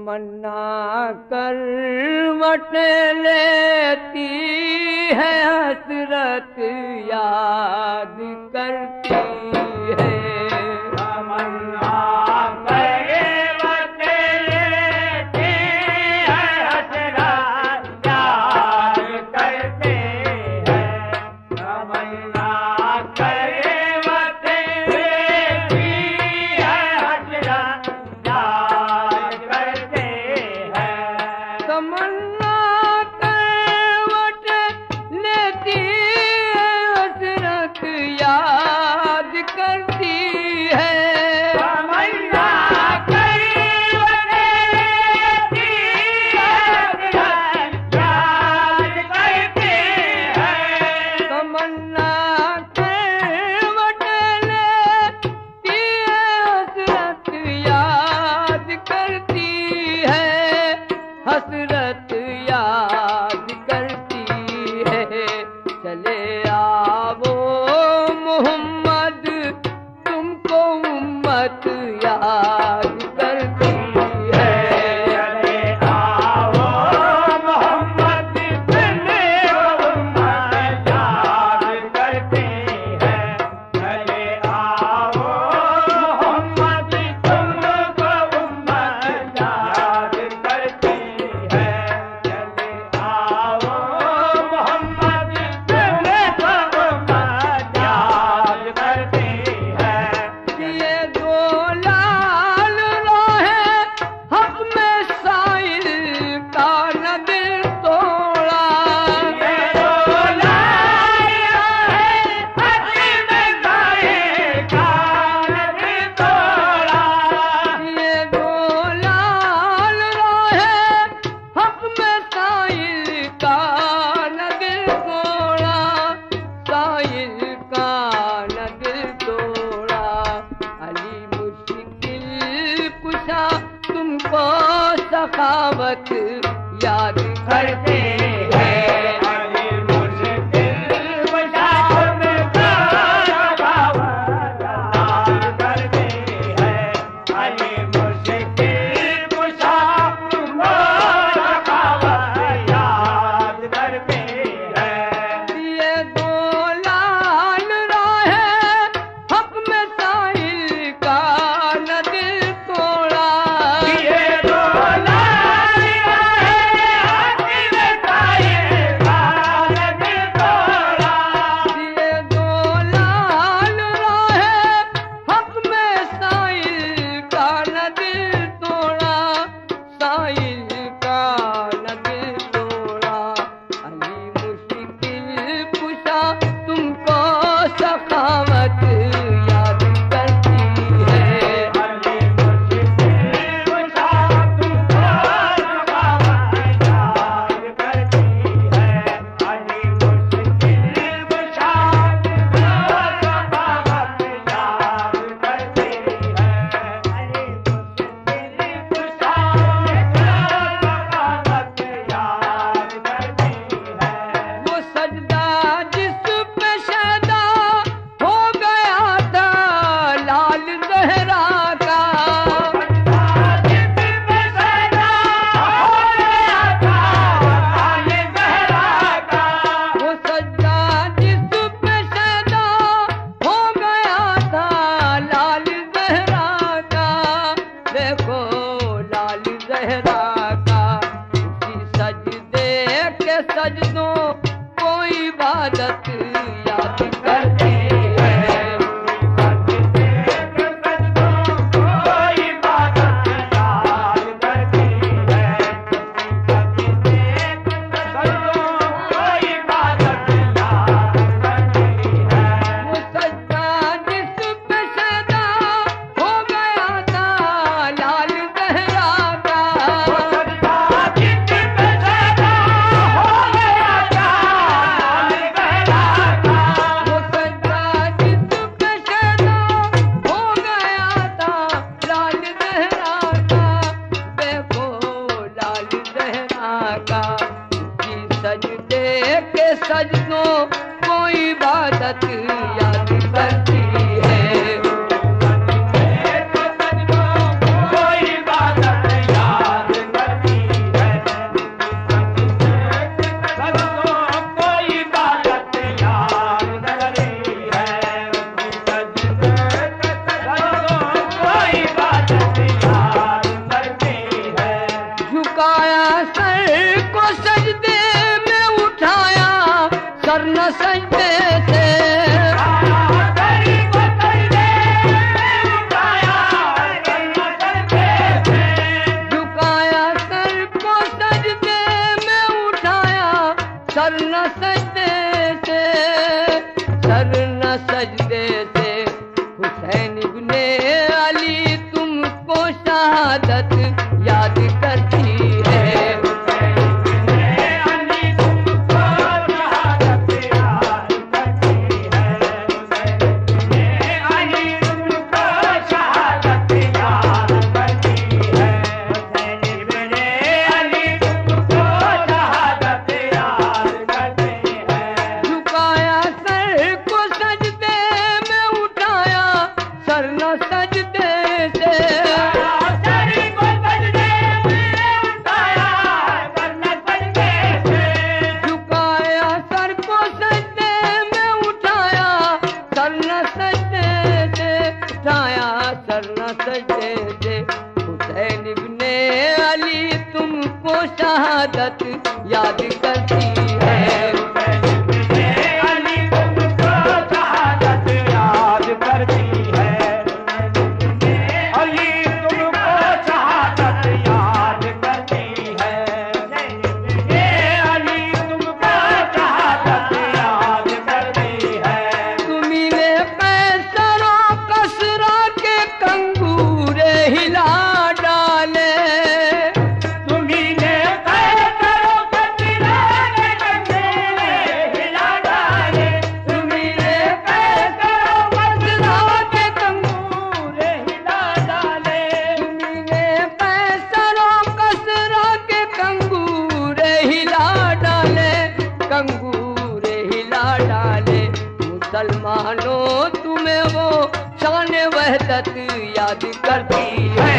तमन्ना करवट लेती है, हसरत याद करती है। तमन्ना करवट लेती है, हसरत याद करती है। तमन्ना करवट लेती है, हसरत याद करती है। तमन्ना करवट लेती है, हसरत याद करती है। तमन्ना करवट लेती है, हसरत याद करती है। तमन्ना करवट लेती है, हसरत याद करती है। हसरत याद करती है। चले आओ मोहम्मद, तुमको उम्मत याद करती है। चले आओ मोहम्मद, तुमको उम्मत याद करती है। चले आओ मोहम्मद, तुमको उम्मत याद करती है। चले आओ मोहम्मद, तुमको उम्मत याद करती है। ये दो लाल रोहे हक में साइल का न दिल तोड़ा। ये दो लाल है, हक में साइल का न दिल तोड़ा। ये दो लाल रोहे हक में साइल का न दिल तोड़ा। साइल का न दिल तोड़ा। अली मुश्किल कुशा तुमको सखावत याद करते हैं। अली मुश्किल कुशा तुमको सखावत याद करते हैं। अली मुश्किल कुशा तुमको सखावत याद करते हैं। ये दो लाल रोहे हक में साइल का न दिल तोड़ा। ये दो लाल है, हक में साइल का न दिल तोड़ा। ये दो लाल रोहे हक में साइल का न दिल तोड़ा। साइल का न दिल तोड़ा। अली मुश्किल कुशा तुमको सखावत याद करती है। अली मुश्किल कुशा तुमको सखावत याद करती है। अली मुश्किल कुशा तुमको सखावत याद करती है। अली मुश्किल कुशा सखावत याद करती है। वो सजदा जिस पे शैदा हो गया था लाल ज़हरा का। जिस पे सैदा हो गया था लाल ज़हरा का। वो सजदा जिस पे शैदा हो गया था लाल ज़हरा का। देखो लाल ज़हरा का। उसी सजदे के सजदों को इबादत याद करती है। कोई बात याद करती है। कोई बात याद करती है। वो सजदा जिस पे शैदा हो गया था लाल ज़हरा का। जिस पे सैदा हो गया था लाल ज़हरा का। वो सजदा जिस पे शैदा हो गया था लाल ज़हरा का। देखो लाल ज़हरा का। उसी सजदे के सजदों को इबादत याद करती है। कोई बात याद झुकाया सर को सजदे में उठाया, सर न सजदे से झुकाया सर को सजदे में उठाया, सर न सजदे से, सर न सजदे से। हुसैन इब्ने अली तुमको शहादत याद करती है। झुकाया सर को सजदे में उठाया, सर न सजदे से झुकाया सर को सजदे में उठाया, सर न सजदे से उठाया, सर न सजदे से। हुसैन इब्ने अली तुमको शहादत याद करती है। तुमीने कैसरों कसरा के कंगूरे हिला डाले, तुमीने कैसरों कसरा के कंगूरे हिला डाले, तुमीने कैसरों कसरा के कंगूरे हिला डाले, कंगूरे हिला डाले। मुसलमानों तुम्हें वो शान वहदत याद करती है।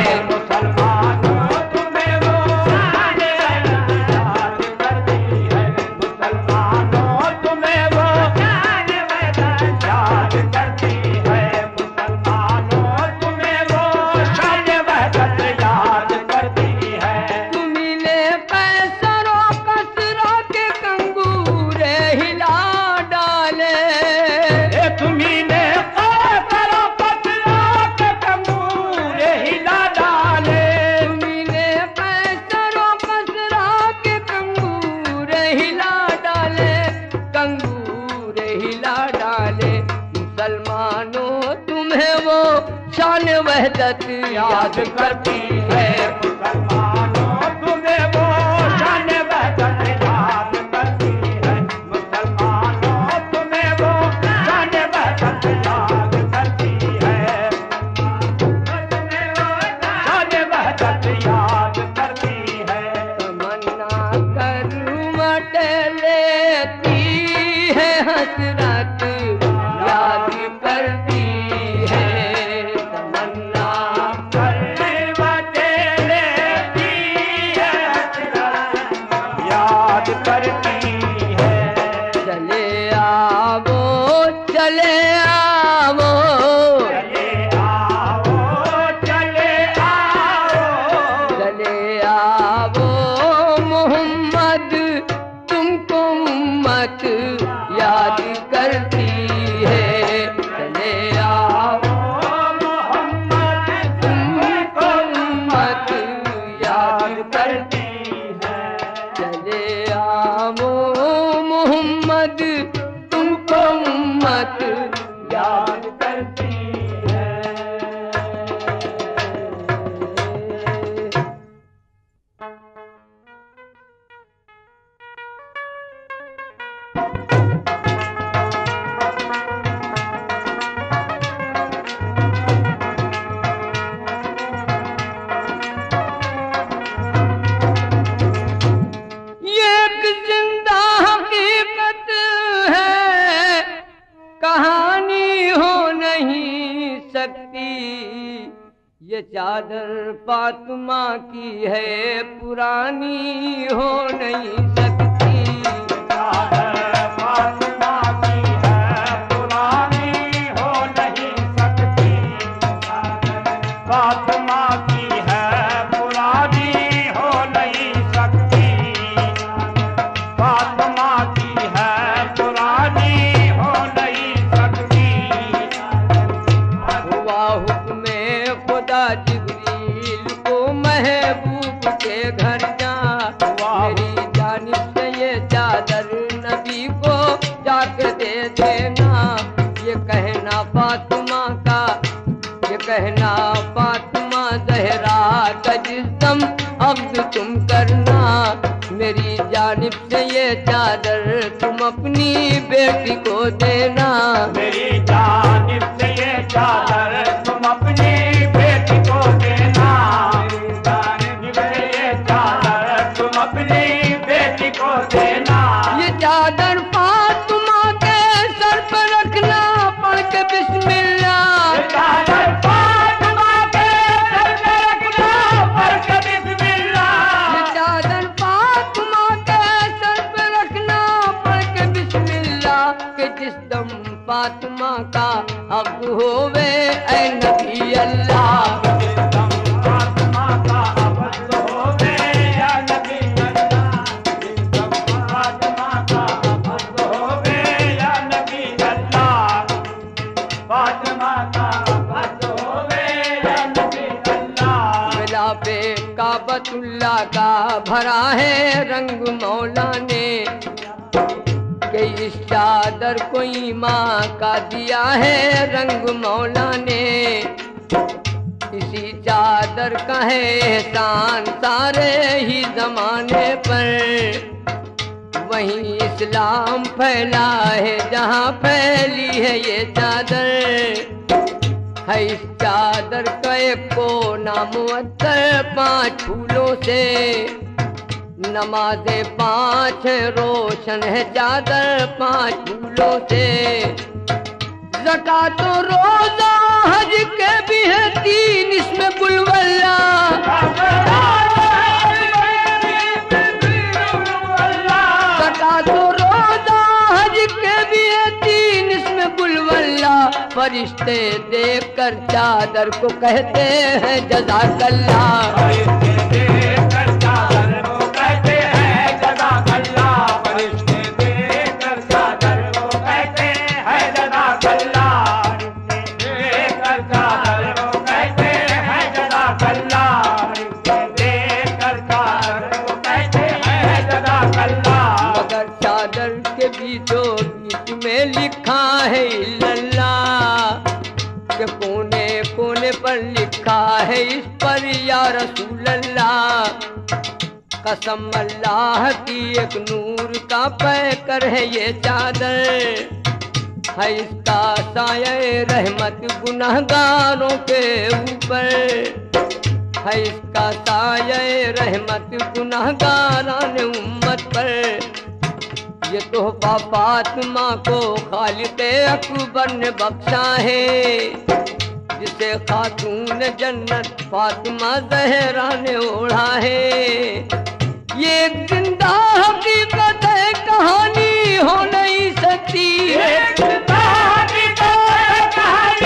तुमीने कैसरों कसरा के कंगूरे हिला डाले, तुम्हीने कैसरों कसरा के कंगूरे हिला डाले, तुमीने कैसरों कसरा के कंगूरे हिला डाले, कंगूरे हिला डाले। मुसलमानों तुम्हें वो शान वहदत याद करती है। मुसलमानों तुम्हें वो शान वहदत याद करती है। मुसलमानों तुम्हें वो शान वहदत याद करती है। शान वहदत याद करती है। तमन्ना करवट लेती है, हसरत याद करती है। तमन्ना करवट लेती है, हसरत याद करती है। चले आवो, चले आवो, चले आओ, चले आओ, चले आवो मोहम्मद तुमको उम्मत याद करती है। चले आवो मोहम्मद तुमको उम्मत याद करती, है। चले आवो मोहम्मद तुमको उम्मत याद करती है। ये एक जिंदा हकीकत है, कहानी हो नहीं सकती। ये चादर फातिमा की है, पुरानी हो नहीं सकती। चादर फातिमा की है, पुरानी हो नहीं सकती। चादर फातिमा की है, पुरानी हो नहीं मेरी जानिब से ये चादर तुम अपनी बेटी को देना। मेरी जानिब से ये चादर तुम अपनी बेटी को देना। मेरी जानिब से ये चादर तुम अपनी बेटी को देना। ये चादर फातिमा के सर पर रखना, पढ़ के बिस्मिल्लाह। ये चादर फातिमा के सर पे रखना, पढ़ के बिस्मिल्लाह। ये चादर फातिमा के सर पर रखना, पढ़ के बिस्मिल्लाह। कि जिस दम फातिमा का हक होवे ऐ नबी अल्लाह। फातिमा का अब्द होवे या नबी अल्लाह। जिस दम फातिमा का अब्द होवे या नबी अल्लाह। फातिमा का अब्द होवे या नबी अल्लाह। मिलापे काबतुल्लाह का भरा है रंग मौला ने, कि इस चादर को ईमान का दिया है रंग मौला ने। इसी चादर का है एहसान सारे ही जमाने पर। वहीं इस्लाम फैला है जहाँ फैली है ये चादर। है इस चादर का एक कोना मुअत्तर 5 फूलों से। नमाज़े 5 रोशन है चादर 5 फूलों से। ज़कात और रोज़ा हज के भी है 3 इसमें बुलवल्ला। ज़कात और रोज़ा हज के भी है 3 इसमें बुलवल्ला। फरिश्ते देख कर चादर को कहते हैं जज़ाकल्लाह। बीच में लिखा है इल्लल्लाह, के कोने कोने पर लिखा है इस पर या रसूल अल्लाह। कसम अल्लाह की एक नूर का पैकर है ये चादर। है इसका साये रहमत गुनहगारों के ऊपर। है इसका साये रहमत गुनहगारान उम्मत पर। ये तोहफा फातिमा को खालिक अकबर ने बख्शा है, जिसे खातून जन्नत फातिमा ज़हरा ने ओढ़ा है। ये एक जिंदा हकीकत है, कहानी हो नहीं सकती। ये एक जिंदा हकीकत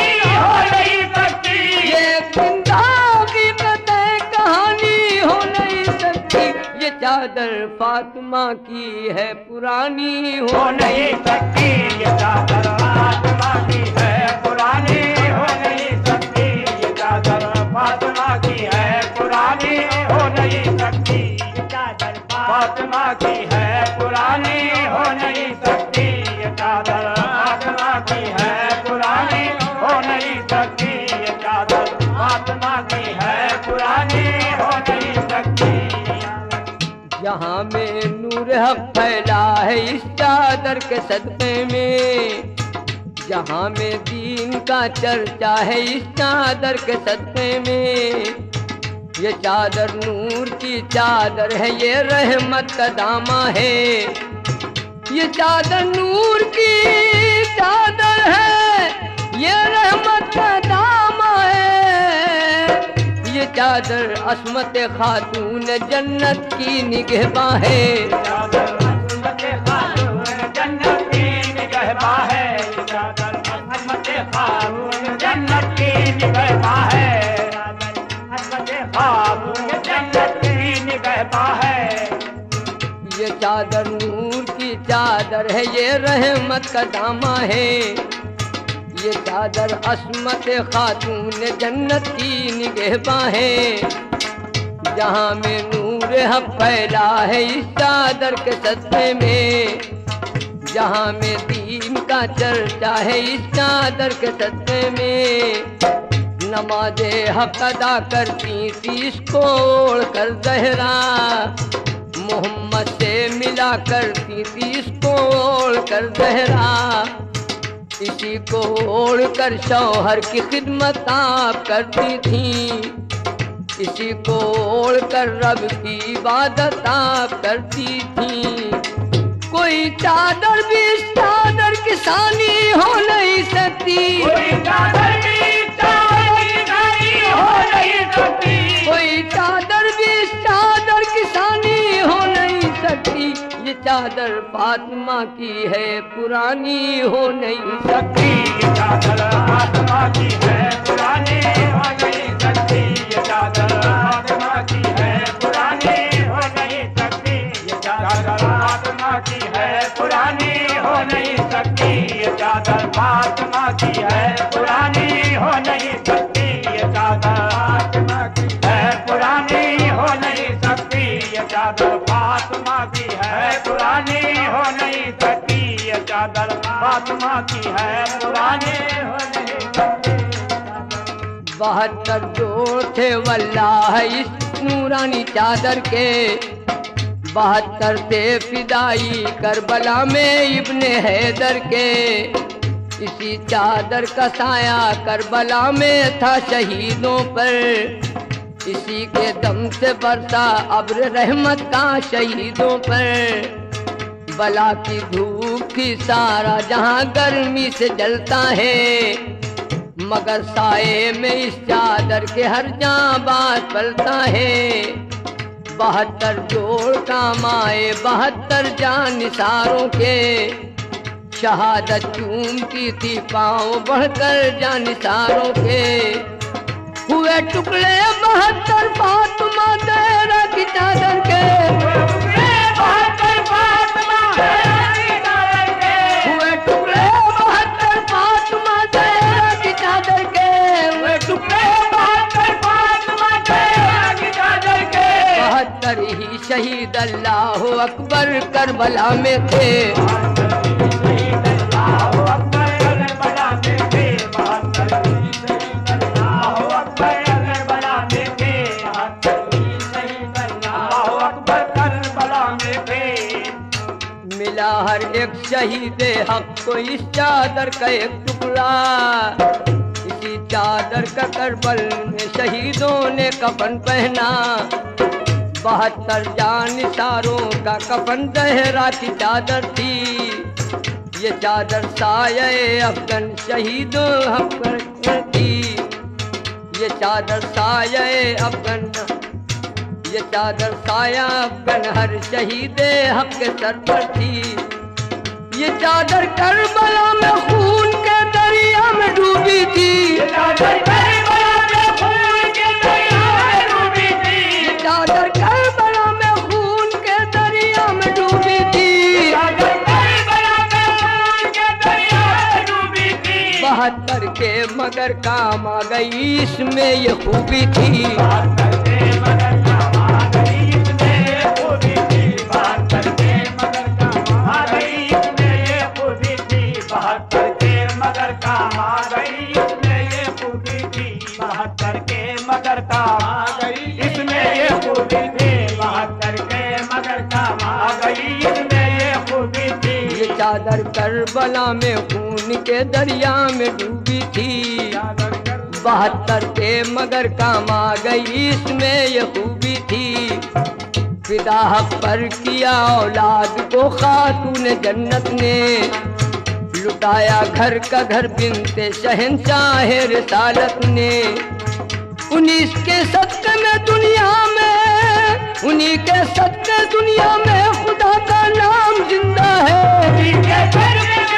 है, कहानी हो नहीं सकती। ये चादर फातिमा की है, पुरानी हो नहीं सकती। ये चादर फातिमा की है, पुरानी हो नहीं सकती। ये चादर फातिमा की है, पुरानी हो नहीं सकती। ये चादर फातिमा की है, पुरानी हो नहीं सकती। ये चादर फातिमा की है, पुरानी हो नहीं सकती। ये चादर फातिमा की है, पुरानी हो नहीं सकती। जहाँ में नूर हक फैला है इस चादर के सदक़े में। जहाँ में दीन का चर्चा है इस चादर के सदक़े में। ये चादर नूर की चादर है, ये रहमत का दामा है। ये चादर नूर की चादर है, ये रहमत का दामा है। ये चादर अस्मत खातून जन्नत की निगहबां है। चादर अस्मत खातून जन्नत की निगहबां है। चादर अस्मत खातून जन्नत की निगहबां है। अस्मत खातून जन्नत की निगहबां है। ये चादर नूर की चादर है, ये रहमत का दामा है। ये चादर अस्मत खातून जन्नत की निगहबां है। जहाँ में नूर हक फैला है इस चादर के सदक़े में। जहाँ में दीन का चर्चा है इस चादर के सदक़े में। नमाज़े हक अदा करती थी इसको ओढ़ कर ज़हरा। मोहम्मद करती थी इसको ओढ़ कर जहरा, इसी को ओढ़ कर शौहर की खिदमत आप करती थी, इसी को ओढ़ कर रब की इबादत आप करती थी। कोई चादर भी इस चादर की सानी हो नहीं सकती, कोई चादर भी चादर की सानी हो नहीं सकती, कोई चादर भी इस चादर की सानी हो नहीं सकती। ये चादर फातिमा की है पुरानी हो नहीं सकती, ये चादर फातिमा की है पुरानी हो नहीं सकती, ये चादर फातिमा की है पुरानी हो नहीं सकती, ये चादर फातिमा की है पुरानी हो नहीं सकती, ये चादर फातिमा की है पुरानी हो नहीं सकती, ये चादर फातिमा की है पुरानी हो नहीं सकती, ये चादर फातिमा की है पुरानी हो नहीं सकती, ये चादर फातिमा की है पुरानी हो नहीं सकती। 72 जोड़ थे वल्लाह इस नूरानी चादर के, 72 थे फिदाई करबला में इब्ने हैदर के, इसी चादर का साया करबला में था शहीदों पर, इसी के दम से बरसा अब्र रहमत का शहीदों पर। बला की धूप थी सारा जहां गर्मी से जलता है, मगर साए में इस चादर के हर जाबाज पलता है। 72 जोड़ काम आए 72 जान निसारों के, शहादत चूमती थी पाँव बढ़कर जान निसारों के। हुए टुकड़े 72 फातिमा ज़हरा की चादर के, हुए टुकड़े 72 फातिमा ज़हरा की चादर के, हुए टुकड़े 72 ही शहीद अल्लाह अकबर करबला में थे। मिला हर एक शहीद हक को इस चादर का एक टुकड़ा, इसी चादर का करबल में शहीदों ने कफन पहना। 72 जान निसारों का कफन ज़हरा की चादर थी, ये चादर साये अफगन शहीदों अफगन थी, ये चादर साये अफगन, ये चादर साया अफगन हर शहीद हक के सर पर थी। ये चादर करबला में खून के दरिया में डूबी थी, ये चादर करबला में खून के दरिया में डूबी थी, ये चादर करबला में खून के दरिया में डूबी थी, चादर करबला में खून के दरिया में डूबी थी। 72 के मगर काम आ गई इसमें ये खूबी थी, 72 के मगर काम आ गई इसमें ये खूबी थी, 72 के मगर काम आ गई इसमें ये खूबी थी, 72 के मगर काम आ गई इसमें ये खूबी थी, 72 के मगर काम आ गई इसमें ये खूबी थी, 72 के मगर काम आ गई इसमें ये खूबी थी। ये चादर करबला में खून के दरिया में डूबी थी, 72 के मगर काम आ गई इसमें ये खूबी थी। फिदा हक पर किया औलाद को खातून जन्नत ने, लुटाया घर का घर बिनते शहंशाह रिसालत ने। 19 के सदक़े में दुनिया में, उन्हीं के सदक़े दुनिया में खुदा का नाम जिंदा है, उन्हीं के सदक़े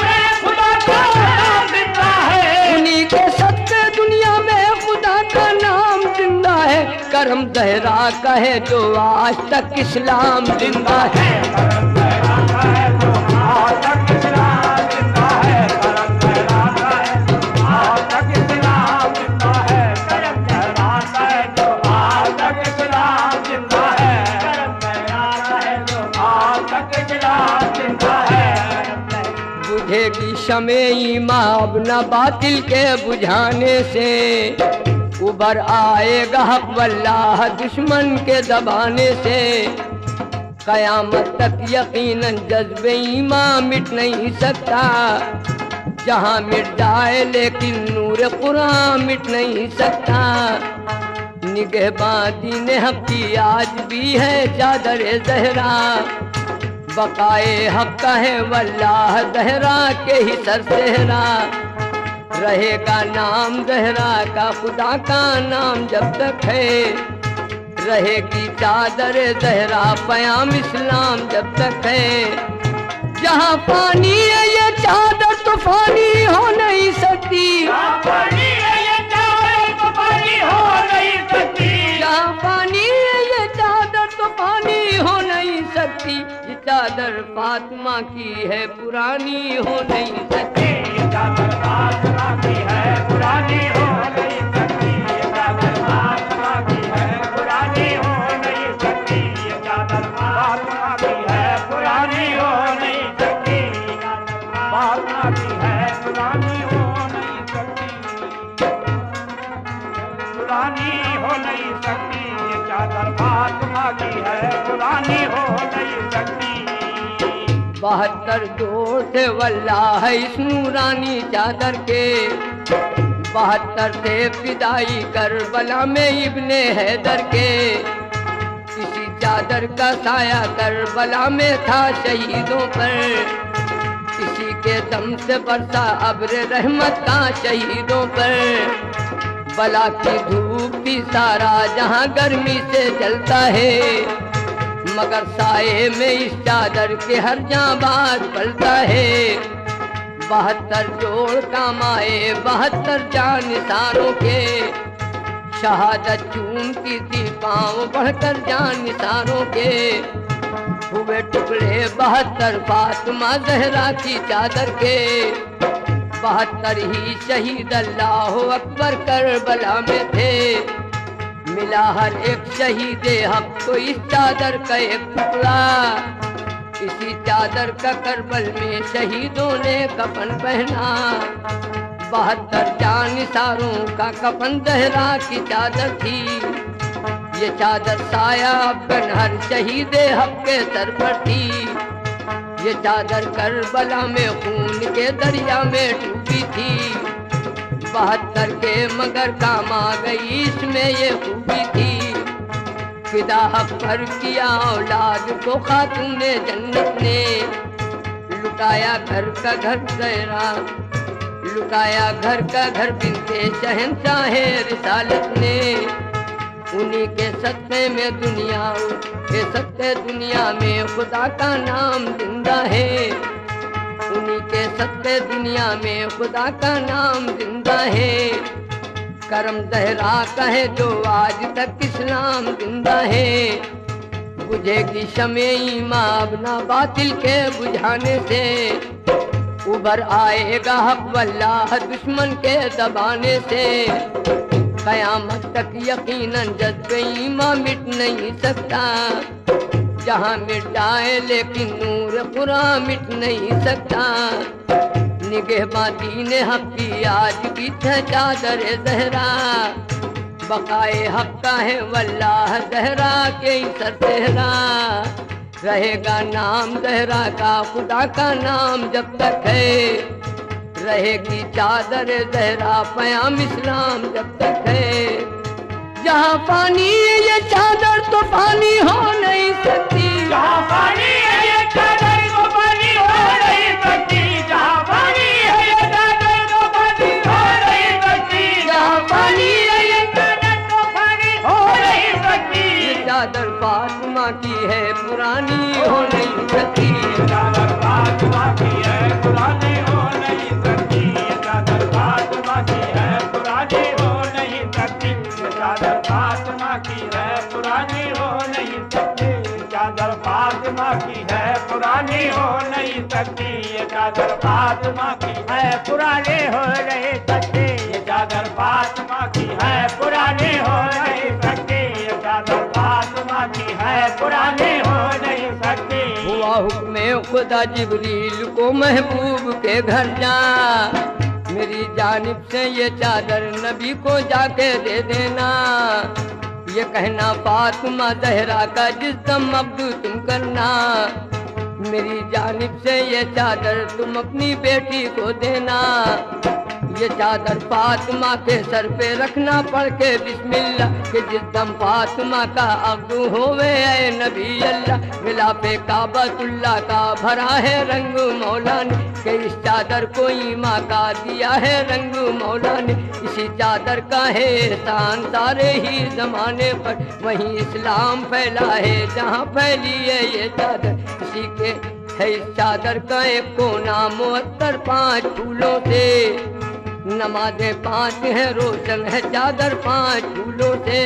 दुनिया में खुदा का नाम जिंदा है। करम ज़हरा का है जो आज तक इस्लाम जिंदा है, करम ज़हरा का है जो आज तक इस्लाम जिंदा है, करम ज़हरा का है जो आज तक इस्लाम जिंदा है, करम ज़हरा का है जो आज तक इस्लाम जिंदा है, करम ज़हरा का है जो आज तक इस्लाम जिंदा है। बुझेगी शमे ईमान अब न बातिल के बुझाने से, उभर आएगा हक वल्लाह दुश्मन के दबाने से। कयामत तक यकीनन जज्बे ईमान मिट नहीं सकता। जहाँ मिट जाए लेकिन नूर कुरान मिट नहीं सकता। निगहबानी ने हक की आज भी है चादर ज़हरा। बकाए हक है वल्लाह ज़हरा के ही सर सेहरा। रहेगा नाम ज़हरा का खुदा का नाम जब तक है। रहेगी चादर ज़हरा पयाम इस्लाम जब तक है। जहाँ पानी है ये चादर तो फानी हो नहीं सकती। जहाँ पानी है ये चादर तो पानी हो नहीं सकती। जहाँ पानी है ये चादर तो पानी हो नहीं सकती। ये चादर फातिमा की है पुरानी हो नहीं सकती। ये चादर फातिमा की है पुरानी हो नहीं सकती। ये चादर फातिमा की है पुरानी हो नहीं सकती। ये चादर फातिमा की है पुरानी हो नहीं सकती। फातिमा की है पुरानी हो नहीं सकती। पुरानी हो नहीं सकती। ये चादर फातिमा की है पुरानी हो नहीं सकती। 72 जोड़ से वल्लाह इस नूरानी चादर के। 72 से फिदाई करबला में इब्ने हैदर के। इसी चादर का साया करबला में था शहीदों पर। इसी के दम से बरसा अब्र रहमत का शहीदों पर। बला की धूप भी सारा जहां गर्मी से जलता है। मगर साए में इस चादर के हर जाबाज पलता है। 72 जोड़ काम आए 72 जान निसारों के। शहादत चूमती थी पाँव बढ़कर जान निसारों के। हुए टुकड़े 72 फातिमा ज़हरा की चादर के। 72 ही शहीद अल्लाह अकबर करबला में थे। मिला हर एक शहीद हक तो इस चादर का एक टुकड़ा। इसी चादर का करबल में शहीदों ने कफन पहना। 72 जान निसारों का कफन ज़हरा की चादर थी। ये चादर साया अफगन हर शहीद हक के सर पर थी। ये चादर करबला में खून के दरिया में डूबी थी। 72 के मगर काम आ गई इसमें ये खूबी थी। फिदा हक पर किया औलाद को खातून ने जन्नत ने। लुटाया घर का घर ज़हरा। लुटाया घर का घर बिनते शहंशाहे रिसालत ने। उन्हीं के सत्ते में दुनिया के सत्ते दुनिया में खुदा का नाम जिंदा है। उन्हीं के सत्ते दुनिया में खुदा का नाम जिंदा है। करम ज़हरा का है जो आज तक इस्लाम जिंदा है। बुझेगी शमे ईमान अपना बातिल के बुझाने से। उभर आएगा हक वल्लाह दुश्मन के दबाने से। कयामत तक यकीनन जज्बे ईमान मिट नहीं सकता। जहाँ मिट जाए लेकिन नूर कुरान मिट नहीं सकता। निगहबानी ने हक की आज भी है चादर ज़हरा। बकाए हक का है वल्लाह ज़हरा के ही सर सेहरा। रहेगा नाम ज़हरा का खुदा का नाम जब तक है। रहेगी चादर ज़हरा पयाम इस्लाम जब तक है। जहाँ पानी है ये चादर तो पानी हो नहीं सकती। जहाँ पानी है ये चादर तो पानी हो नहीं सकती। जहाँ पानी है ये चादर तो पानी हो नहीं सकती। जहाँ पानी है ये चादर तो पानी हो नहीं सकती। ये चादर फातिमा की है पुरानी हो नहीं सकती। चादर फातिमा की है पुरानी हो नहीं सकती। ये चादर फातिमा की है पुरानी हो नहीं सकती। ये चादर फातिमा की है पुरानी हो नहीं सकती। चादर फातिमा की है पुरानी हो नहीं सकती। ये चादर फातिमा की है पुरानी हो नहीं सकती। ये चादर फातिमा की है पुरानी हो नहीं सकती। ये चादर फातिमा की है पुरानी हो नहीं सकती। हुआ हुक्म खुदा जिब्रील को महबूब के घर जा। मेरी जानिब से ये चादर नबी को जाके दे देना। ये कहना फातिमा ज़हरा का जिस दम अब्दू तुम करना, मेरी जानिब से ये चादर तुम अपनी बेटी को देना। ये चादर फातिमा के सर पे रखना पढ़ के बिस्मिल्लाह, कि जिस दम फातिमा का अब्दू होवे ऐ नबी अल्लाह। मिलापे काबतुल्लाह का भरा है रंग मौला ने, कि इस चादर को ईमा का दिया है रंग मौला ने। इसी चादर का है एहसान सारे ही जमाने पर, वहीं इस्लाम फैला है जहाँ फैली है ये चादर। इसी के है इस चादर का एक कोना मुअत्तर 5 फूलों से, नमाज़ें 5 हैं रोशन है चादर 5 फूलों से।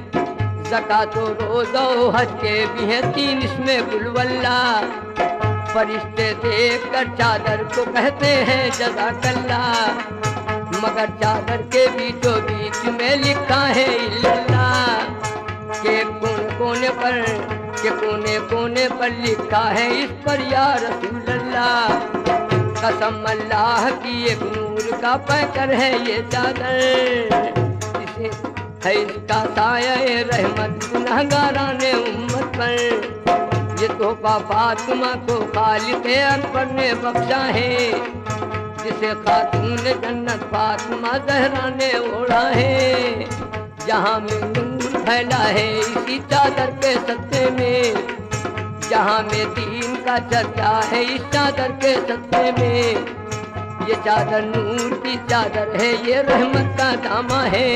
ज़कात और रोज़ा और हज के भी हैं 3 इसमें गुलवल्ला। फरिश्ते देख कर चादर को कहते हैं जज़ाकल्लाह, मगर चादर के बीचों बीच में लिखा है इल्लल्लाह। के कोने पर, के कोने कोने पर लिखा है इस पर या रसूल अल्लाह। कसम अल्लाह की एक नूर का पैकर है ये चादर, इसे है इसका साया रहमत गुनहगाराने उम्मत पर। ये तोहफा फातिमा को खालिक अकबर ने बख्शा है, जिसे खातून जन्नत फातिमा ज़हरा ने ओढ़ा है। जहाँ में नूर फैला है इसी चादर के सत्ते में, जहाँ में दीन का चर्चा है इस चादर के सत्ते में। ये चादर नूर की चादर है, ये रहमत का दामा है।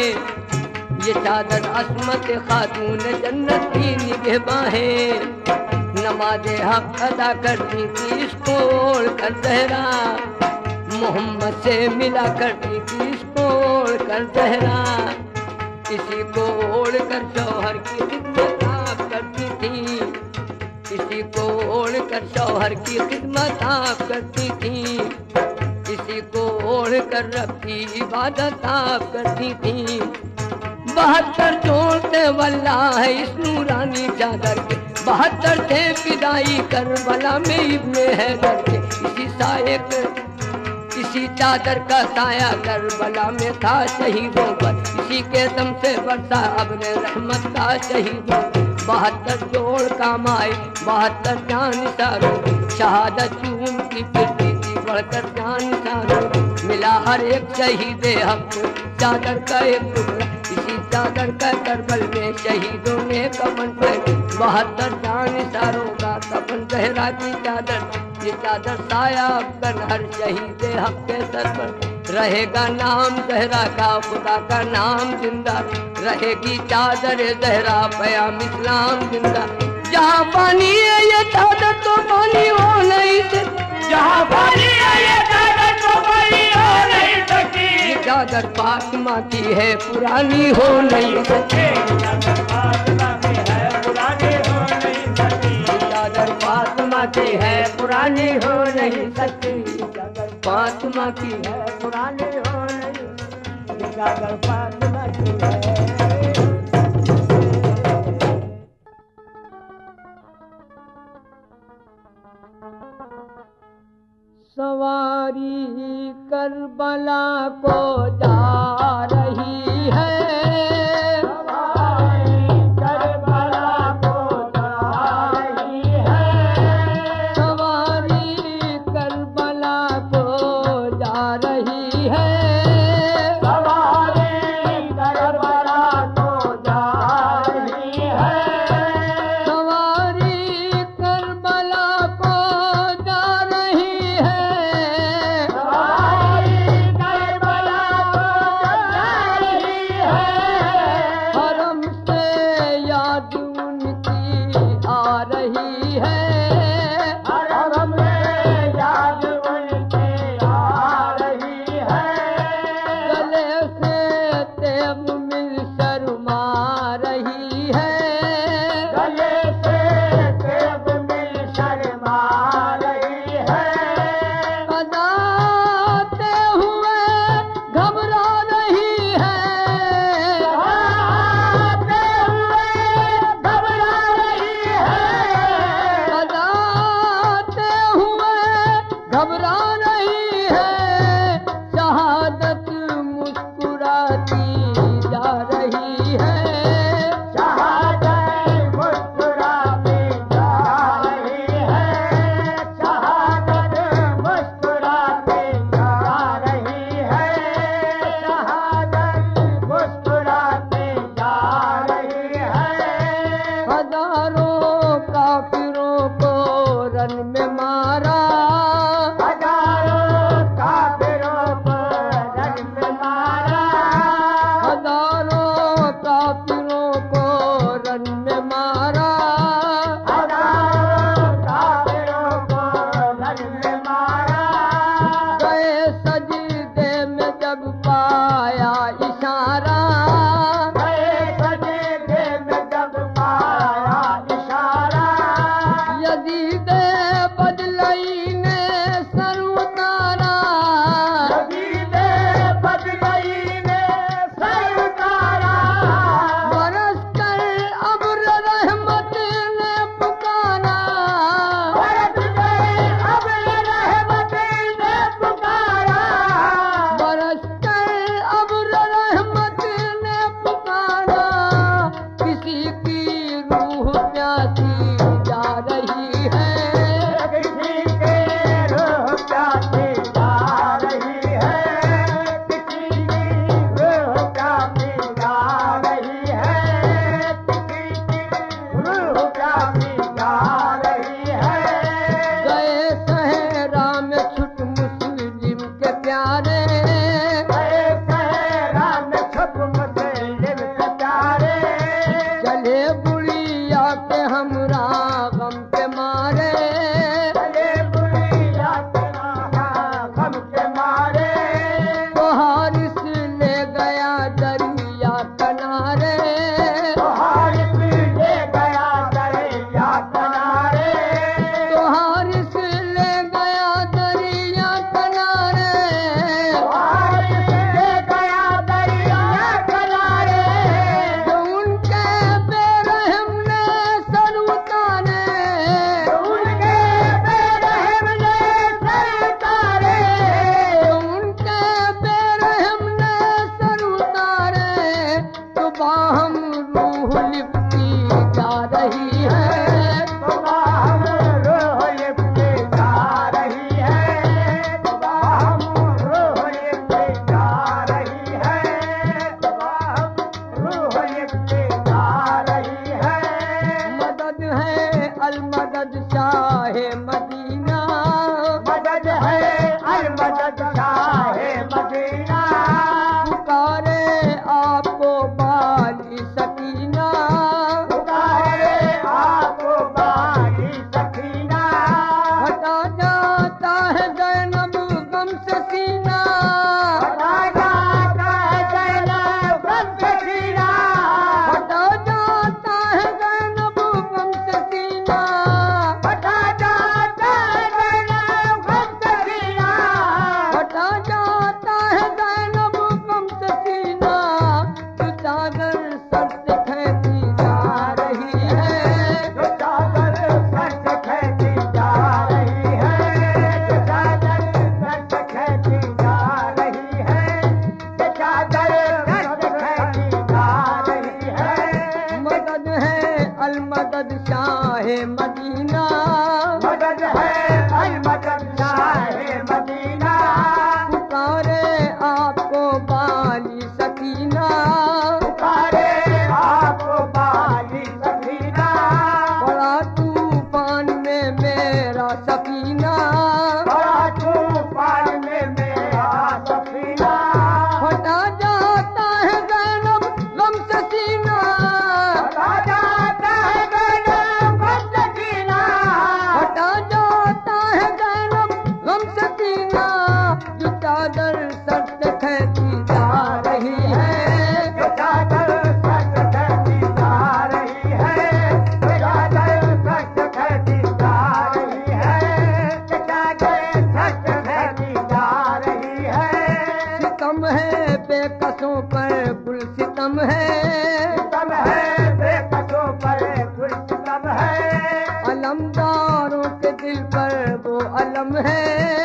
ये चादर अस्मत खातून जन्नत की निगहबा है। नमाज़े हक अदा करती थी इसको ओढ़ कर ज़हरा, मोहम्मद से मिला करती थी इसको ओढ़ कर ज़हरा। इसी को ओढ़ कर शौहर की खिदमत आप करती थी, इसी को ओढ़ कर शौहर की खिदमत आप करती थी। इसी को ओढ़ कर रब की इबादत आप करती थी। 72 जोड़ते वल्लाह है इस नूरानी चादर के, 72 थे फिदाई करबला में इब्ने हैदर के। इसी साये इसी चादर का साया करबला में था शहीदों पर, इसी के दम से बरसा अब्र रहमत का शहीदों। 72 जोड़ काम आए 72 जान सारो, शहादत चूम की फिरती थी बढ़कर जान सारो। मिला हर एक शहीद हक चादर का एक टुकड़ा, इसी चादर का करबल में शहीदों ने कफन पहने। 72 जान सारों का कफन ज़हरा की चादर, ये चादर साया अफगन हर शहीद हक के सर पर। रहेगा नाम ज़हरा का, खुदा का नाम जिंदा रहेगी चादर ज़हरा, क़याम इस्लाम जिंदा। जहाँ पानी है ये चादर तो पानी हो नहीं सकती, जहाँ पानी है ये चादर तो पानी हो नहीं सकती। ये चादर फातिमा की है पुरानी हो नहीं सकती, चादर फातिमा की है पुरानी हो नहीं सकती। चादर फातिमा की है पुरानी हो नहीं सकती, चादर फातिमा की है पुरानी हो नहीं, चादर फातिमा की है। सवारी करबला को जा रही है, सवारी करबला को जा रही है। सवारी करबला को जा रही है। सवारी करबला को जा रही है। सवारी करबला को जा रही है। सवारी करबला को जा रही है। हरम से याद उनकी आ रही है। हरम में याद उनकी आ रही है। गले से तेब मिल शर्मा रही है। गले से तेब मिल शर्मा रही है। बजाते हुए घबरा रही है। आते हुए घबरा रही है। रन में मारा, हजारों काफिरों को रन में मारा, हजारों काफिरों को रन में मारा, हजारों काफिरों को रन में मारा। गए सजदे में जब पाया इशारा, गए सजदे में जब पाया इशारा, यजीद बदलई ने सर उतारा, यजीद बदलई ने सर उतारा, बरस कर अब्र रहमत ने पुकारा, बरस गए अब्र रहमत ने पुकारा, बरस कर अब्र रहमत ने पुकारा। किसी की रूह प्यासी जा रही है, किसी के रूह प्यासी जा रही है, किसी की रूह प्यासी जा रही है, किसी की रूह प्यासी जा रही है। गए सहरा में छुट मुस्लिम के प्यारे, गए सहरा में छुप मुस्लिम के प्यारे, चले बुढ़िया के हमरा गम के मारे, चले बुढ़िया के गम के मारे, तो हारिस ले गया दरिया किनारे, तो हारिस ले गया दरिया किनारे, तो हारिस ले गया दरिया किनारे, तो हारिस ले गया दरिया किनारे, जो उनके बेरहम ने सर उतारे, उनके बेरहम ने सर उतारे, जो उनके बेरहम ने सर उतारे, तो बाहम रूह लिपटी जा रही है, सुबह हम रूह लिपटे जा रही है, सुबह हम रूह लिपटे जा रही है, सुबह हम रूह लिपटे जा रही है। मदद है अलमदद शाह मदीना, मदद है अल मदद शाहे मदीना, पुकारे आपको बाली सकीना, पुकारे आपको बाली सकीना, हटा जाता है ज़ैनब गम से सीना, हटा जाता है ज़ैनब गम से सीना, हटा जाता है ज़ैनब गम से सीना, हटा जाता है ज़ैनब गम से सीना, हटा जाता है ज़ैनब गम से सीना, तो चादर सर से खींची जा रही है, जो चादर सर से खींची जा रही है, जो चादर सर से खींची जा रही है, जो चादर सर से खींची जा रही है। मदद है अलमदद शाह मदीना, मदद है अल मदद शाहे मदीना, पुकारे आपको बाली सकीना, पुकारे आपको बाली सकीना, बड़ा तूफान में मेरा सकीना, बड़ा तूफान में मेरा सफीना, हटा जाता है ज़ैनब गम से सीना, हटा जाता है ज़ैनब गम से सीना, हटा जाता है ज़ैनब गम से सीना, जो चादर सर से खींची जा रही है, जो चादर सच खींची जा रही है, जो चादर सच खींची जा रही है, जो चादर सच खींची जा रही है। सितम है बेकसों पर कुल सितम है, सितम है बेकसों पर कुल सितम है, अलमदारों के दिल पर वो अलम है,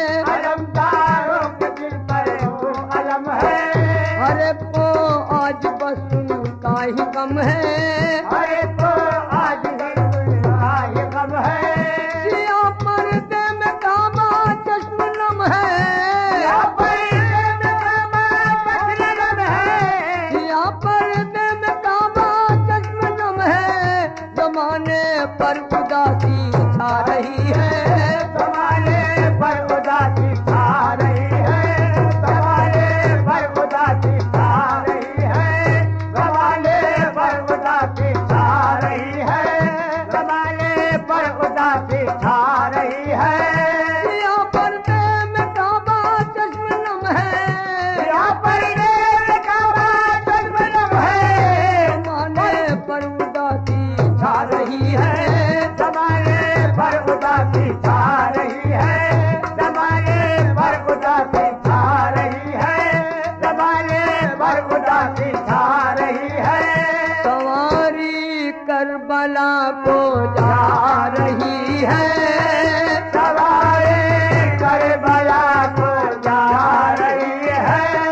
अलमदारों के दिल पर वो अलम है, हर एक को आज बस उनका ही गम है, हरे तो आज ही उनका ये गम है, सिया पर्दे में काबा चश्म नम है, या पर्दे में काबा चश्म नम है, सिया पर्दे में काबा चश्म नम है, जमाने पर उदास उदासी छा रही है, जमाने पर उदासी छा रही है, जमाने पर उदासी छा रही है, जमाने पर उदासी छा रही है, जमाने पर उदासी छा रही है। यहाँ पर्दे में काबा चश्मनम है, यहाँ पर्दे में काबा चश्मनम है, जमाने पर उदासी छा रही है, जमाने पर उदासी छा रही है, जमाने पर उदासी छा रही है, जमाने पर उदासी छा रही है। सवारी करबला को जा रही है, सवारी करबला को जा रही है,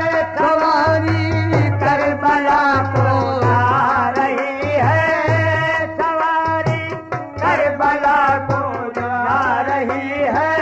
सवारी करबला को जा रही है, सवारी करबला को जा रही है।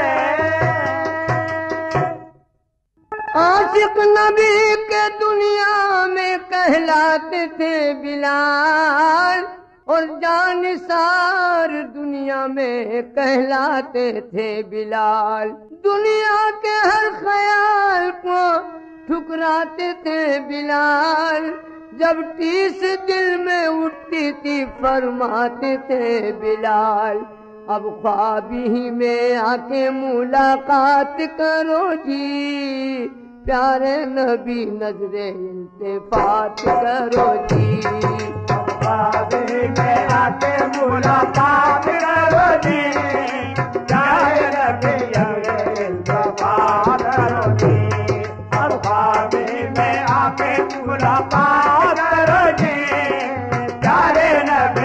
आशिक नबी के दुनिया में कहलाते थे बिलाल, और जानिसार दुनिया में कहलाते थे बिलाल। दुनिया के हर ख्याल को ठुकराते थे बिलाल, जब टीस दिल में उठती थी फरमाते थे बिलाल, अब ख्वाब ही में आके मुलाकात करो जी, प्यारे नबी नजरे इल्तिफात करो जी। ख्वाब में आके मुलाकात करो जी, प्यारे नबी इल्तिफात करो जी। अब ख्वाब में आके मुलाकात करो जी, प्यारे नबी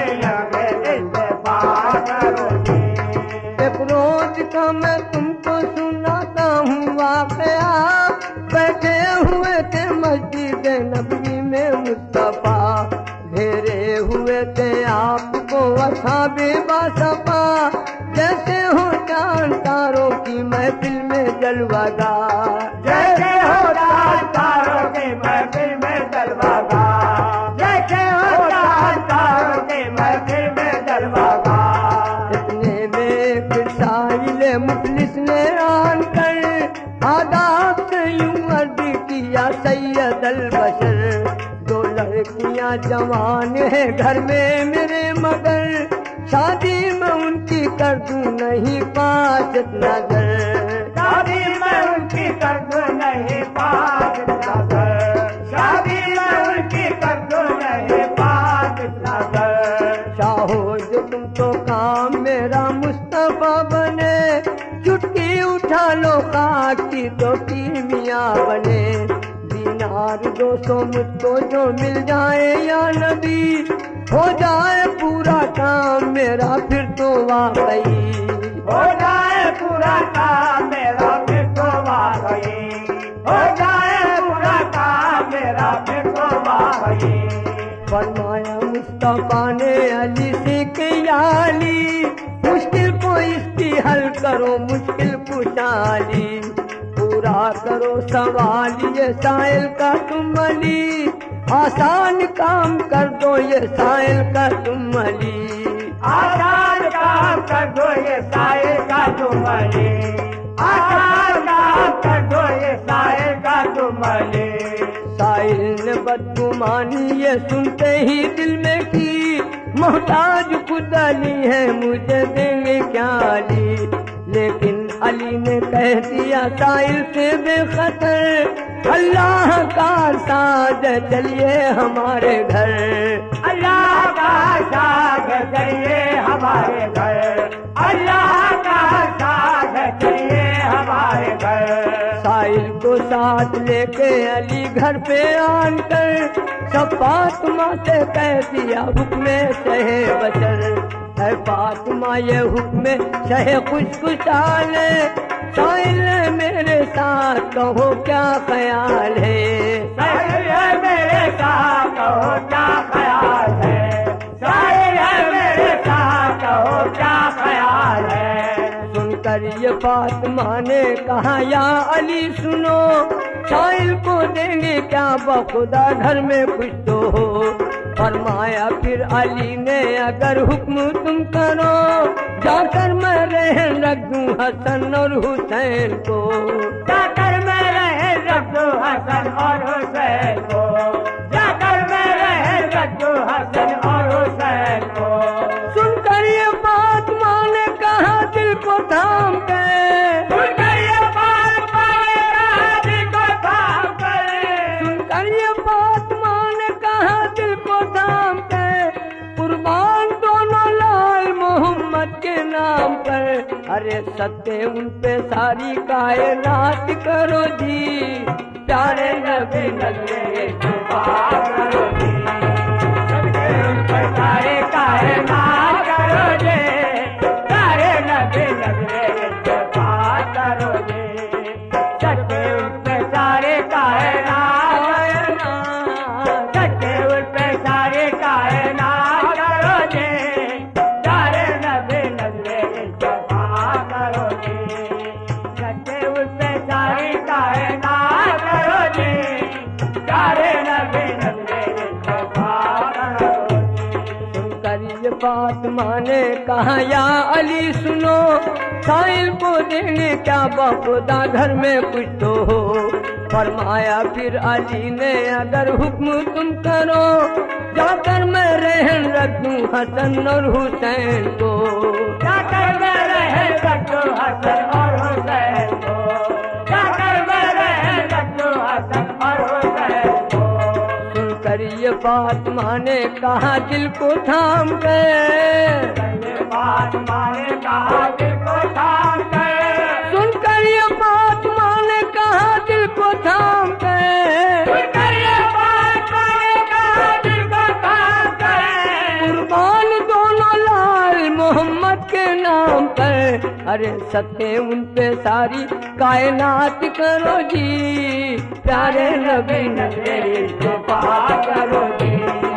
इल्तिफात करो जी। एक रोज का मैं तुमको सुनाता हूँ वाकया, बैठे हुए थे मस्जिद नबी में मुस्तफा, घेरे हुए थे आपको असहाबे बासफा, जैसे हो चांद तारों की महफिल में जलवागार, जैसे हो चांद तारों की महफिल में जलवागार, जैसे हो चांद तारों की महफिल में जलवागार। इतने में फिर साहिल मुफलिस ने आन कर आदाब से यूं अर्ज किया सैयद अल बशर, दो लड़कियां जवान है घर में मेरे, मगर शादी में उनकी कर दूं नहीं पासत नजर, शादी में उनकी कर दूं नहीं पासत नजर, शादी में उनकी कर दूं नहीं पासत नजर। चाहो जो तुम तो काम मेरा मुस्तफा बने, चुटकी उठा लो खाकी तो कीमिया बने, दीनार 200 मुझको जो मिल जाए या नबी, हो जाए पूरा काम मेरा फिर तो वाकई, हो जाए पूरा काम मेरा फिर तो वाकई, हो जाए पूरा काम मेरा फिर तो वाकई। फरमाया मुस्तफा ने अली से कि या अली, मुश्किल को इसकी हल करो मुश्किल कुशाली, पूरा करो सवाल ये साइल का तुम अली, आसान काम कर दो ये साइल का तुम अली, आसान काम कर दो ये साइल का तुम अली, आसान काम कर दो ये साइल का तुम अली। साइल ने बदगुमानी ये सुनते ही दिल में की, मोहताज खुद अली है मुझे देंगे क्या अली, लेकिन अली ने कह दिया साइल से बेखतर, अल्लाह का साथ चलिए हमारे घर, अल्लाह का साथ चलिए हमारे घर, अल्लाह का साथ चलिए हमारे घर। साइल को साथ लेके अली घर पे आकर सब फातिमा से कह दिया हुक्म शहे बशर, है फातिमा ये हुक्म शहे खुशखुशाल, साइल मेरे साथ कहो क्या ख्याल है, साइल मेरे साथ कहो क्या ख्याल है, साइल मेरे साथ कहो क्या ख्याल है। सुनकर ये फातिमा ने कहा या अली सुनो, साइल को देंगे क्या बखुदा घर में खुश तो हो, फरमाया फिर अली ने अगर हुक्म तुम करो, जाकर मैं रहन रख दूं हसन और हुसैन को, जाकर मैं रहन रख दूं हसन और हुसैन को, जाकर मैं रहन रख दूं हसन और हुसैन को। सुनकर ये बात माँ ने कहा दिल को थाम के, सुनकर ये बात माँ ने कहा दिल को थाम कर, सुनकर ये बात माँ ने कहा दिल को थाम के, कुर्बान दोनों लाल मोहम्मद के नाम पर। अरे सत्य उन पे सारी कायनात करो जी, प्यारे नबी नजरे दुआ करो जी, सत्य उन पे सारे कायनात करो जी, प्यारे नबी नजरे दुआ करो जी, सत्य उन पे सारे कायनात, सत्य उन पे सारे कायनात करो जी, प्यारे नबी नजरे दुआ करो जी, सत्य उन पे सारी कायनात करो जी, प्यारे नबी नजरे दुआ करो जी। सुनकर ये बात माने कहा या अली सुनो, साहिल को देने क्या बापुदा घर में कुछ तो हो। फरमाया फिर अली ने अगर हुक्म तुम करो, जाकर मैं रहन रख दूं हसन और हुसैन को, जाकर मैं रहन रख दूं हसन और हुसैन को, जाकर मैं रहन रख दूं हसन और हुसैन को। सुनकर ये बात माने कहा दिल को थाम गए, ये बात माने कहा दिल को थाम कर, सुनकर ये बात माने कहा दिल को थाम गए, सुनकर ये बात माने कहा दिल को थाम कर, कुर्बान दोनों लाल मोहम्मद के नाम पर। अरे सत्य उन पे सारी कायनात करो जी, प्यारे नबी नजरे दुआ करो जी,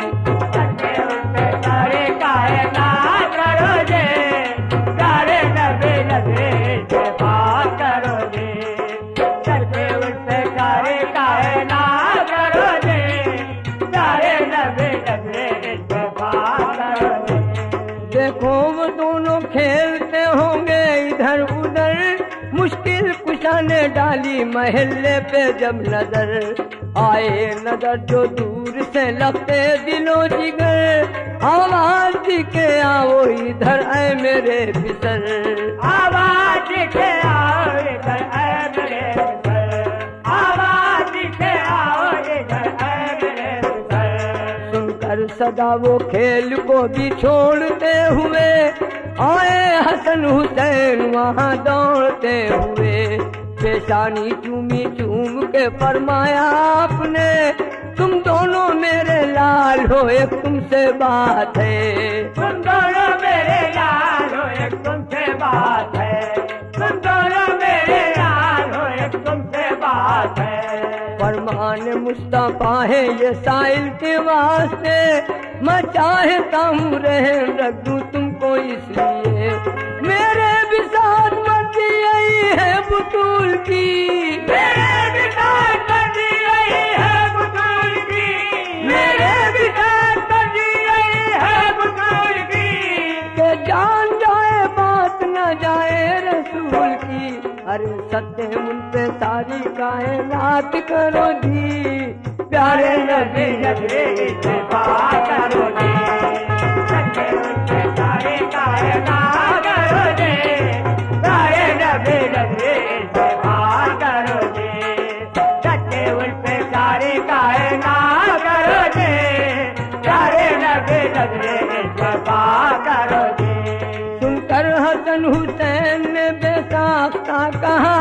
सत्य उन पे सारे कायनात करो जी, प्यारे नबी नजरे दुआ करो जी, सत्य उन पे सारे कायनात करो जी, प्यारे नबी नजरे दुआ करो जी। देखो वो दोनों खेलते होंगे इधर उधर, मुश्किल कुशा ने डाली महल्ले पे जब नजर, आए नजर जो दूर से लगते दिलो जिगर, आवाज के आओ इधर ऐ मेरे फिसर, आवाज के आओ इधर ऐ मेरे फिसर, आवाज के आओ इधर ऐ मेरे फिसर। सुनकर सदा वो खेल को भी छोड़ते हुए, आए हसन हुसैन वहाँ दौड़ते हुए, पेशानी चूमी चूम के फरमाया आपने, तुम दोनों मेरे लाल हो एक तुमसे बात है, तुम दोनों मेरे लाल हो एक तुमसे बात है, तुम दोनों मेरे लाल हो एक तुमसे बात है। फरमान मुस्तफा है ये साहिल के वास्ते, मैं चाहता हूँ रहन रख दूं तुमको इसलिए, मेरे भी साथ मर्जी यही है बुतूल की, मेरे भी साथ मर्जी यही है बुतूल की, मेरे भी साथ मर्जी यही है बुतूल की, के जान जाए बात न जाए रसूल की। अरे सत्य उन पे सारी कायनात करो जी, प्यारे नबी नजरे दुआ करो जी, सत्य उन पे सारे कायनात करो जी, प्यारे नबी नजरे दुआ करो जी, सत्य उन पे सारे कायनात करो जी, प्यारे नबी नजरे दुआ करो जी। सुनकर हसन हुसैन ने बेसाख्ता कहा,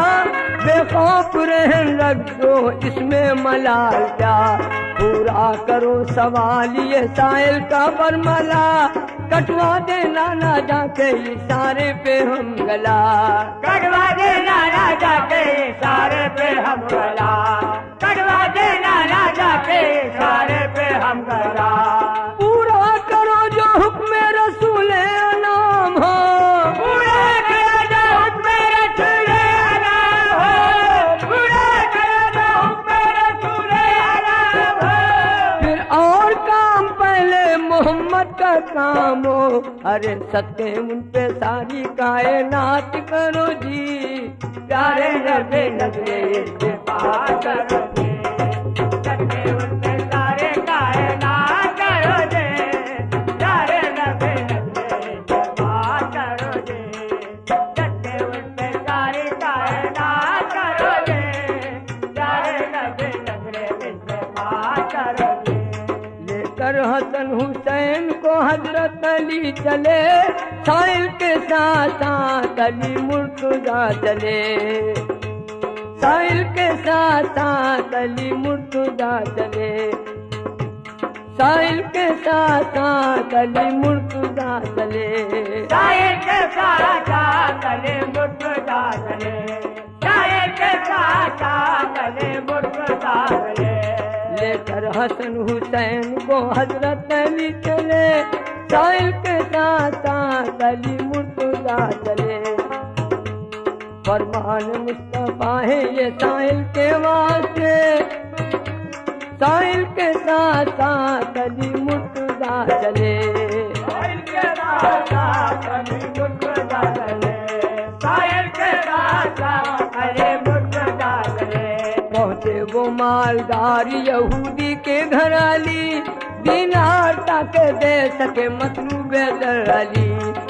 बेखौफ रहन रख दो इसमें मलाल क्या, पूरा करो सवाल ये साहिल का बरमला, कटवा देना ना जाके इशारे पे हम गला, कटवा देना ना जाके इशारे पे हम गला, कटवा देना ना जाके इशारे पे हम गला, पूरा करो जो हुक्म रसूल अनाम हो, पूरा करो जो हुक्म रसूल अनाम हो, पूरा करो जो हुक्म रसूल अनाम हो, फिर और काम पहले मोहम्मद का कामो, अरे सत्य उन पे सारी कायनात करो जी, प्यारे नबी नजरे इत्तेफाक करो जी, सत्य उन पे सारे कायनात करो जी, प्यारे नबी नजरे इत्तेफाक करो जी, सत्य उन पे सारी कायनात करो जी, प्यारे नबी नजरे इत्तेफाक करो जी। लेकर हसन हुसैन को हजरत अली चले, साहिल के साथ साथ अली मुर्तजा चले, साहिल के साथ साथ अली मुर्तजा चले, साहिल के साथ साथ अली मुर्तजा चले, साहिल के साथ साथ अली मुर्तजा चले, साहिल के साथ साथ अली मुर्तजा चले। लेकर हसन हुसैन को हजरत अली चले, साहिल के साथ साथ अली मुर्तजा चले, फरमान मुस्तफा है ये साहिल के वास्ते, साहिल के साथ साथ अली मुर्तजा चले, साहिल के साथ साथ अली मुर्तजा चले, साहिल के साथ साथ अली मुर्तजा चले। पहुँचे वो मालदार यहूदी के घर अली, दीनार ताके दे सके मतलूबे दर अली,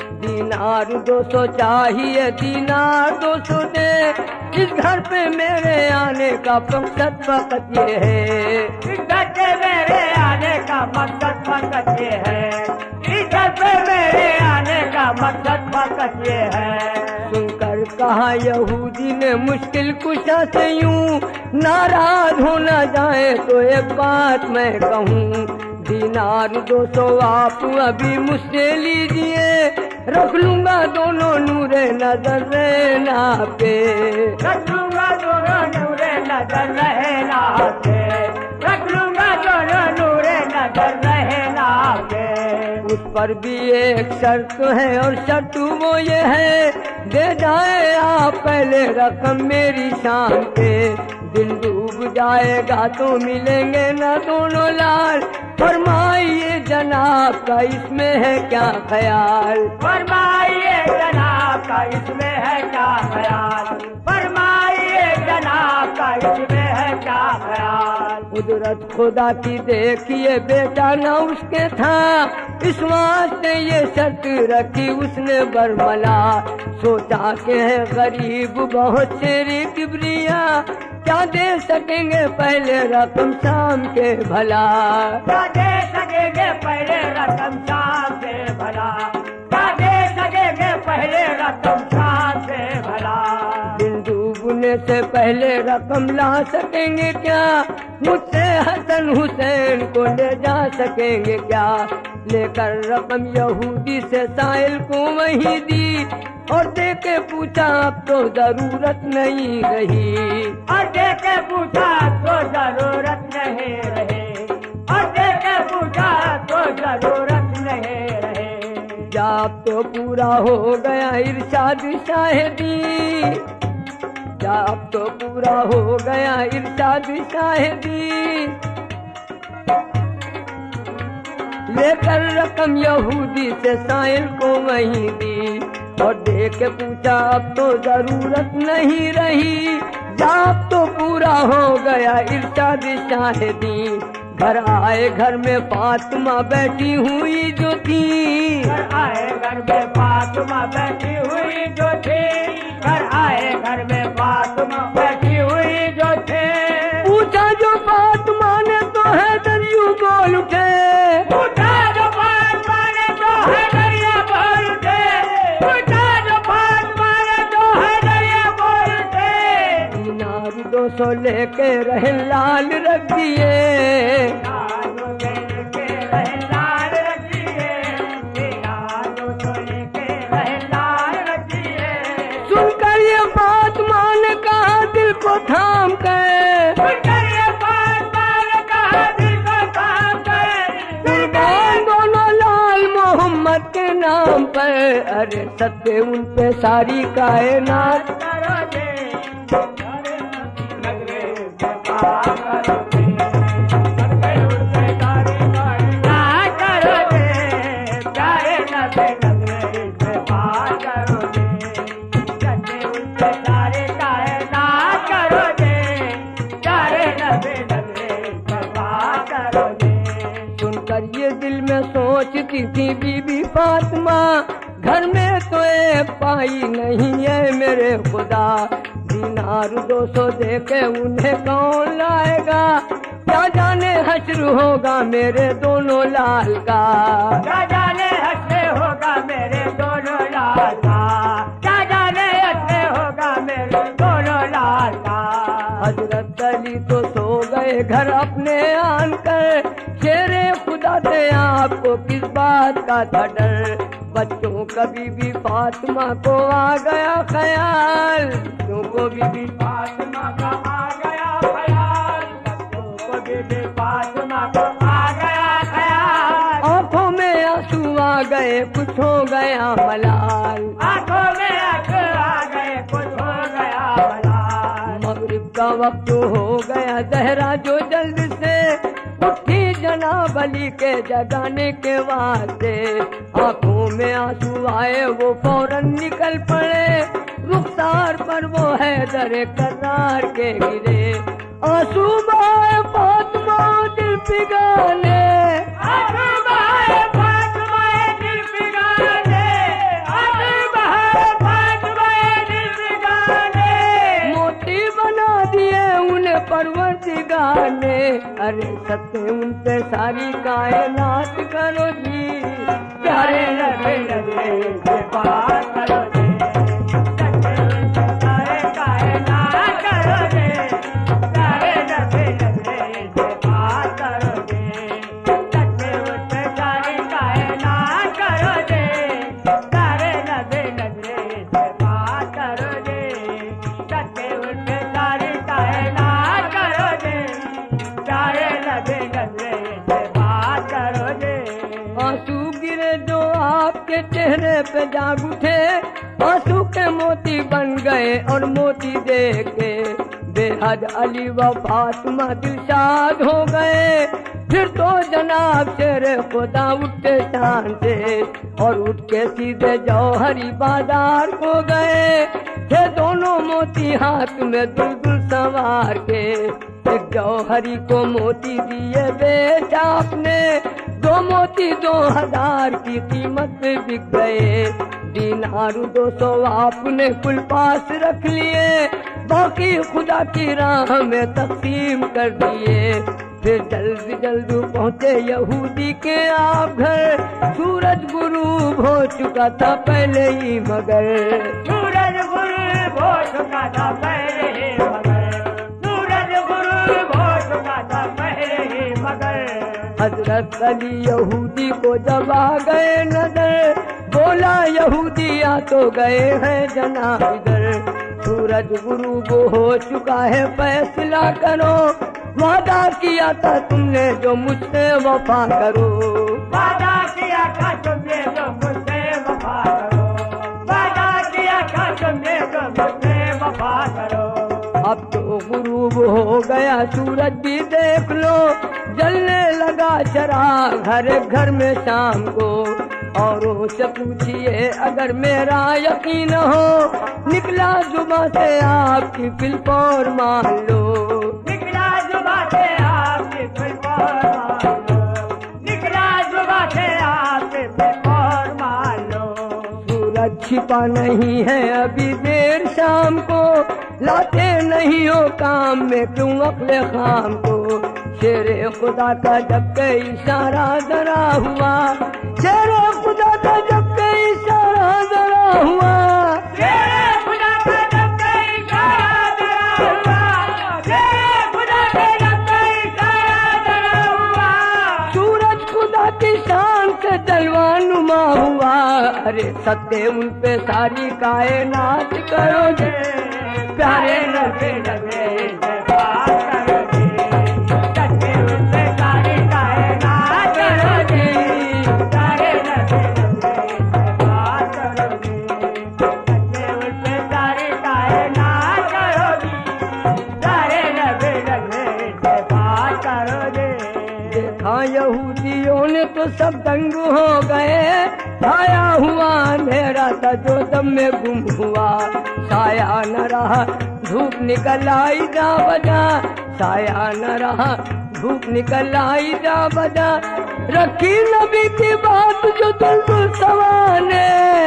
दीनार 200 चाहिए, दीनार 200 दे, इस घर पे मेरे आने का मकसद फकत ये है, इस घर पे मेरे आने का मकसद फकत ये है, इस घर पे मेरे आने का मकसद फकत ये है। सुनकर कहा यहूदी ने मुश्किल कुशा से यूं, नाराज हो न जाए तो एक बात मैं कहूँ, दीनार 200 आप अभी मुझसे लीजिए, रख लूंगा दोनों नूरे नजर रहना पे, रख लूंगा दोनों नूरे नजर रहना पे, रख लूंगा दोनों नूरे नजर रहना पे। उस पर भी एक शर्त है और शर्त वो ये है, दे जाए आप पहले रकम मेरी शान पे, दिन डूब जाएगा तो मिलेंगे ना दोनों लाल, फरमाइए जनाब का इसमें है क्या ख्याल, फरमाइए जनाब का इसमें है क्या ख्याल, फरमाइए जनाब का इसमें है क्या ख्याल। कुदरत खुदा की देखिए बेटा ना उसके था, इस वास्ते ये शर्त रखी उसने बरमला, सोचा के है गरीब बहुत शेरी किबरिया, क्या दे सकेंगे पहले रकम शाम के भला, क्या दे सकेंगे पहले रकम शाम से भला, क्या दे सकेंगे पहले रकम शाम से भला। दिन डूबने से पहले रकम ला सकेंगे क्या, मुझसे हसन हुसैन को ले जा सकेंगे क्या, लेकर रकम यहूदी से साहिल को वही दी, और दे के पूछा अब तो जरूरत नहीं रही, और दे के पूछा तो जरूरत नहीं रही, और दे के पूछा तो जरूरत नहीं रही। जाब तो पूरा हो गया इरशाद शाहिदी, जाब तो पूरा हो गया इरशाद शाहिदी, लेकर रकम यहूदी से साहिल को वही दी, और दे के पूछा अब तो जरूरत नहीं रही, जाब तो पूरा हो गया इरशाद शाहिदी। घर आए घर में फातिमा बैठी हुई जो थी, घर आए घर में फातिमा बैठी हुई जो थी, घर आए घर में फातिमा बैठी हुई जो थे। पूछा जो फातिमा ने तो है दरिया बोल उठे, पूछा जो फातिमा ने तो है दरिया बोल उठे, पूछा जो फातिमा ने तो है दरिया बोल उठे। दीनार 200 लेके रहे लाल रख दिए, सुनकर ये फातिमा ने कहा दिल को थाम कर, कुर्बान दोनों लाल मोहम्मद के नाम पर, अरे सत्य उन पे सारी कायनात, पूछती थी बीबी फातिमा, घर में तो एक पाई नहीं है मेरे खुदा, दीनार 200 देके उन्हें कौन लाएगा, क्या जाने हश्र होगा मेरे दोनों लाल का, क्या जाने हश्र होगा मेरे दोनों लाल का, क्या जाने हश्र होगा मेरे दोनों लाल का। हजरत अली तो सो गए घर अपने आन कर, शेरे खुदा थे आपको किस बात का था डर, बच्चों का बीबी फातिमा को आ गया ख्याल, बच्चों को बीबी फातिमा का आ गया ख्याल, बच्चों को बीबी फातिमा को आ गया ख्याल, आंखों में आंसू आ गए कुछ हो गया मलाल, आंखों में आंसू आ गए कुछ हो गया मलाल। मगरिब का वक्त हो गया जहरा जो जल्द से उठी जनाब अली के जगाने के वास्ते, आंखों में आंसू आए वो फौरन निकल पड़े, रुखसार पर वो हैदर करार के गिरे, आंसू बहाए फातिमा दिल पिघाने, आंसू बहाए फातिमा दिल पिघाने, आंसू बहाए फातिमा दिल पिघाने, मोती बना दिए उन्हें परवरदिगार ने, अरे सत्य उन पे सारी कायनात करो जी, प्यारे नबी नबी से बात करो जी, सत्य उन पे सारी कायनात करो जी, प्यारे नबी नबी से बात करो जी, सत्य उन पे सारी कायनात करो जी, प्यारे नबी नबी से बात करो जी, सत्य उन पे सारी कायनात करो जी, प्यारे नबी नबी से बात करो जी। आंसू गिरे जो आपके चेहरे पे जाग उठे, आंसू के मोती बन गए और मोती देख के बेहद अली व फातिमा दिलशाद हो गए, फिर तो जनाब शेरे खुदा उठे शान से और उठ के सीधे जौहरी बाजार को गए, थे दोनों मोती हाथ में दुलदुल सवार के, एक जौहरी को मोती दिए बेचा आपने, 2 मोती 2000 की कीमत में बिक गए, दीनार 200 आपने कुल पास रख लिए, बाकी खुदा की राह में तकसीम कर दिए, फिर जल्द जल्द पहुँचे यहूदी के आप घर, सूरज गुरूब हो चुका था पहले ही मगर, सूरज गुरूब हो चुका था पहले ही मगर, सूरज गुरूब हो चुका था पहले ही मगर। हजरत अली यहूदी को जब आ गए नजर, बोला यहूदिया तो गए हैं जनाब इधर, सूरज गुरूब हो चुका है फैसला करो, वादा किया था तुमने जो मुझसे वफा करो, वादा किया था तुमने जो मुझसे वफा करो, वादा किया था तुमने जो मुझसे वफा करो। अब तो गुरूब हो गया सूरज भी देख लो, जलने लगा चराग हर घर में शाम को, औरों से पूछिए अगर मेरा यकीन हो, निकला जुबां से आपकी फिलपौर मान लो, निकला जुबां से आपकी फिलपौर मान लो, निकला जुबां से आपकी फिलपौर मान लो। सूरज छिपा नहीं है अभी देर शाम को, लाते नहीं हो काम में क्यों अक्ले खाम को, शेरे खुदा का जब के इशारा जरा हुआ, शेरे खुदा का जब के इशारा जरा हुआ, शेरे खुदा का जब के इशारा जरा हुआ, शेरे खुदा का जब के इशारा जरा हुआ, सूरज खुदा की शान से जलवानुमा हुआ, अरे सत्य उन पे सारी कायनात करो जे, प्यारे नबी नबी से बात करो जी, सत्य उन पे सारी कायनात करो जी, प्यारे नबी नबी से बात करो जी, सत्य उन पे सारी कायनात करो जी, प्यारे नबी नबी से बात करो जी। देखा यहूदियों ने तो सब दंग हो गए, छाया हुआ अंधेरा था जो दम में गुम हुआ, साया न रहा धूप निकल आई जा बजा, साया न रहा धूप निकल आई जा बजा रखी नबी की बात जो दुलदुल सवार ने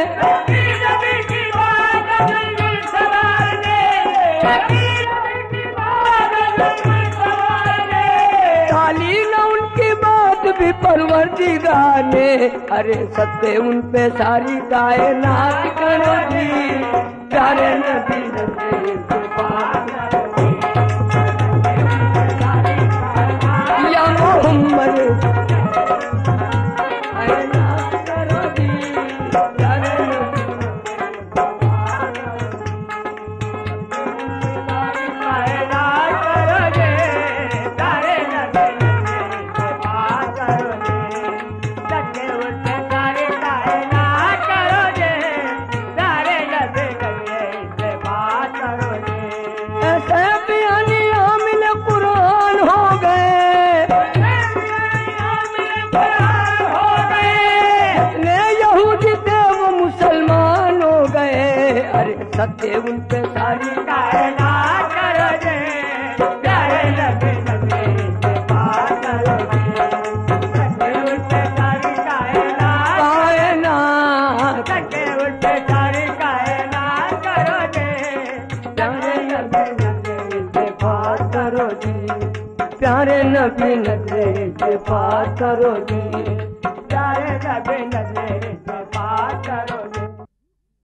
ताली न उनकी बात भी परवरदिगार ने अरे सत्य उन पे सारी कायनात करो जी प्यारे नबी या मोहम्मद कायनात करो जी प्यारे सत्य उन पे सारी कायनात करो जे प्यारे नबी से बात करो जे सत्य उन पे सारी कायनात सत्य उन पे सारी कायनात करो जे प्यारे नबी से बात करो जी प्यारे नबी से बात करो जी प्यारे नबी